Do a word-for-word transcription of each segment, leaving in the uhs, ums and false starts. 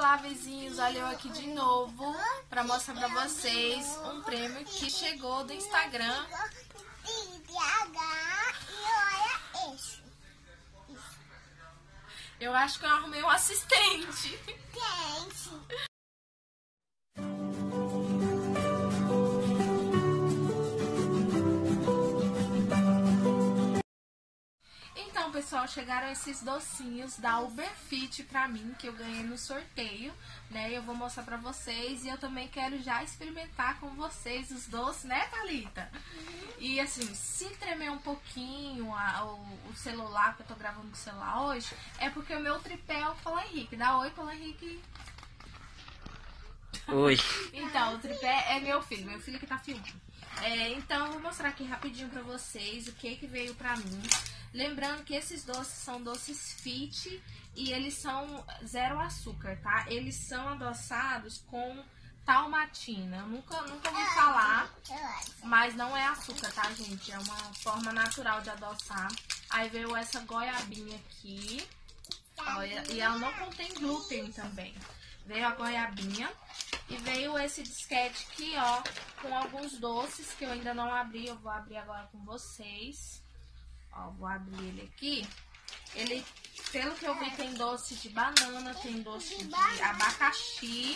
Olá, vizinhos, olha eu aqui de novo para mostrar para vocês um prêmio que chegou do Instagram. Eu acho que eu arrumei um assistente. Então, pessoal, chegaram esses docinhos da Uberfit pra mim, que eu ganhei no sorteio, né? Eu vou mostrar pra vocês e eu também quero já experimentar com vocês os doces, né, Thalita? E assim, se tremer um pouquinho a, o, o celular, que eu tô gravando com o celular hoje, é porque o meu tripé é o Paulo Henrique. Dá oi, Paulo Henrique. Oi. Então, o tripé é meu filho, meu filho que tá filmando. É, então, eu vou mostrar aqui rapidinho pra vocês o que que veio pra mim. Lembrando que esses doces são doces fit e eles são zero açúcar, tá? Eles são adoçados com talmatina. Eu nunca, nunca ouvi falar, mas não é açúcar, tá, gente? É uma forma natural de adoçar. Aí veio essa goiabinha aqui. Olha, e ela não contém glúten também. Veio a goiabinha e veio esse disquete aqui, ó, com alguns doces que eu ainda não abri. Eu vou abrir agora com vocês. Ó, vou abrir ele aqui. Ele, pelo que eu vi, tem doce de banana, tem doce de abacaxi.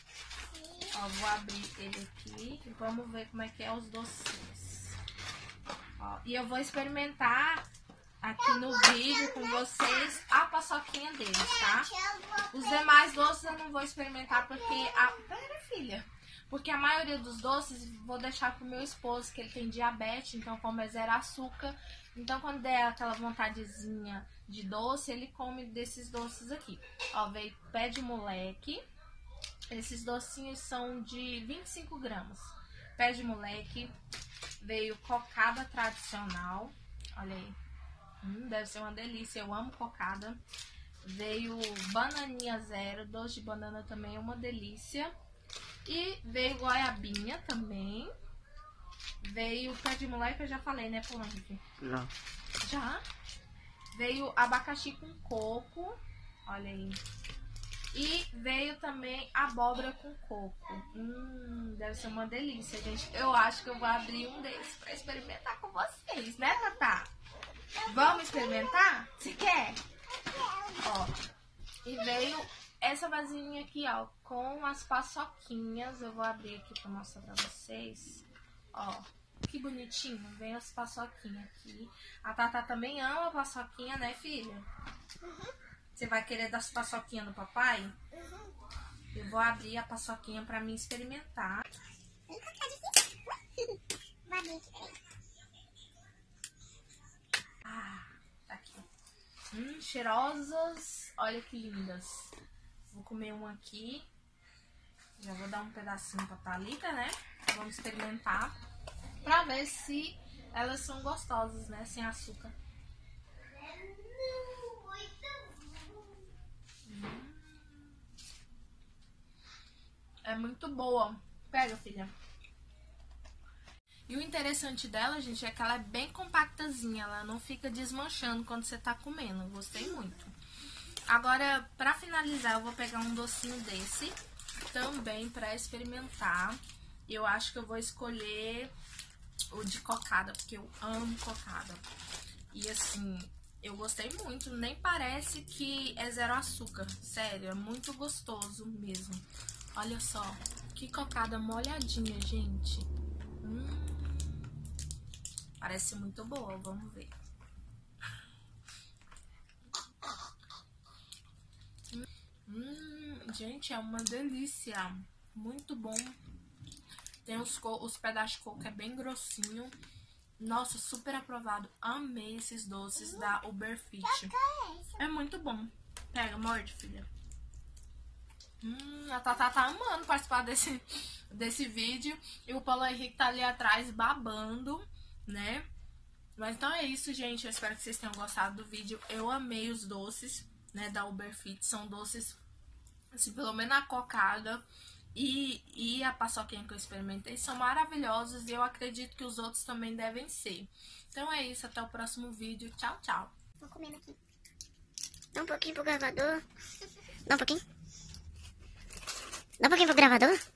Ó, vou abrir ele aqui e vamos ver como é que é os docinhos. Ó, e eu vou experimentar aqui no vídeo com vocês a paçoquinha deles, tá? Os demais doces eu não vou experimentar porque a... Pera, filha. Porque a maioria dos doces vou deixar pro meu esposo, que ele tem diabetes, então como é zero açúcar. Então quando der aquela vontadezinha de doce, ele come desses doces aqui. Ó, veio pé de moleque. Esses docinhos são de vinte e cinco gramas. Pé de moleque. Veio cocada tradicional. Olha aí. Hum, deve ser uma delícia. Eu amo cocada. Veio bananinha zero. Doce de banana também é uma delícia. E veio goiabinha também. Veio pé de moleque, eu já falei, né, Paulo Henrique? Já. Já? Veio abacaxi com coco. Olha aí. E veio também abóbora com coco. Hum, deve ser uma delícia, gente. Eu acho que eu vou abrir um desses pra experimentar com vocês, né, Tatá? Vamos experimentar? Você quer? Ó. E veio essa vasilhinha aqui, ó, com as paçoquinhas. Eu vou abrir aqui pra mostrar pra vocês. Ó, que bonitinho. Vem as paçoquinhas aqui. A Tatá também ama paçoquinha, né, filha? Uhum. Você vai querer das paçoquinhas do papai? Uhum. Eu vou abrir a paçoquinha pra mim experimentar. Ah, tá aqui. Hum, cheirosas. Olha que lindas. Vou comer uma aqui. Já vou dar um pedacinho pra Thalita, né? Vamos experimentar pra ver se elas são gostosas, né? Sem açúcar. Hum. É muito boa. Pega, filha. E o interessante dela, gente, é que ela é bem compactazinha. Ela não fica desmanchando quando você tá comendo. Eu gostei muito. Agora, pra finalizar, eu vou pegar um docinho desse também pra experimentar. Eu acho que eu vou escolher o de cocada, porque eu amo cocada. E assim, eu gostei muito. Nem parece que é zero açúcar. Sério, é muito gostoso mesmo. Olha só, que cocada molhadinha, gente. Hum, parece muito boa, vamos ver. Hum, gente, é uma delícia. Muito bom. Tem os, os pedaços de coco, é bem grossinho. Nossa, super aprovado. Amei esses doces da Uberfit. É muito bom. Pega, morde, filha. Hum, a Tatá tá amando participar desse, desse vídeo. E o Paulo Henrique tá ali atrás babando, né? Mas então é isso, gente. Eu espero que vocês tenham gostado do vídeo. Eu amei os doces, né, da Uberfit. São doces, assim, pelo menos a cocada e, e a paçoquinha que eu experimentei são maravilhosos. E eu acredito que os outros também devem ser. Então é isso. Até o próximo vídeo. Tchau, tchau. Vou comendo aqui. Dá um pouquinho pro gravador. Dá um pouquinho. Dá um pouquinho pro gravador?